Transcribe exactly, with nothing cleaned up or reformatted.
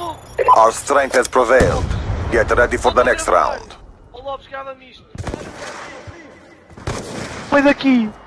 Our strength has prevailed. Get ready for the next round. Ó Lopes, cava-me isto. Foi daqui!